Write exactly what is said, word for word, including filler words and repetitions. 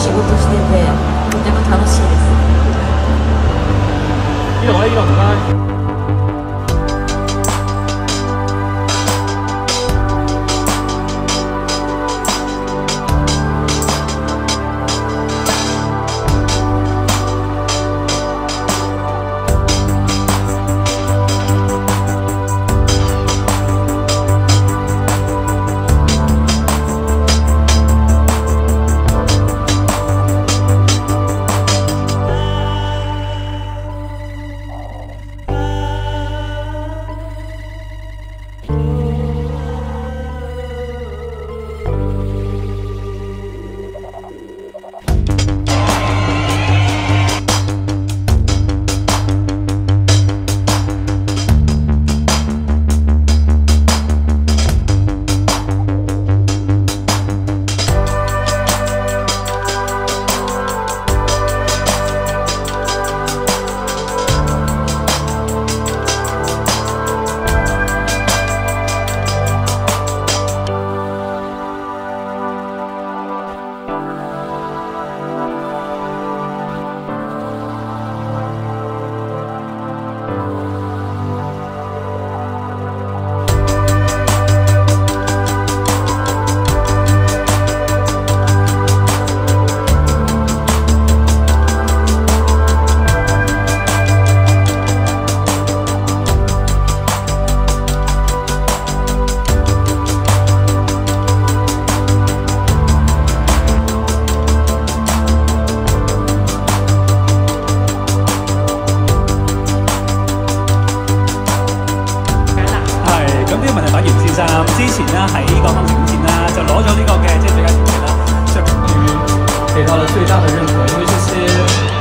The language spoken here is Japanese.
仕事しててとても楽しいです。 呢度咧，呢度唔該。呢個問題反而唔先生之前咧喺廣東省展啦，就攞咗呢個嘅即係最佳設計啦，屬於得到了最大的認可，因為這些。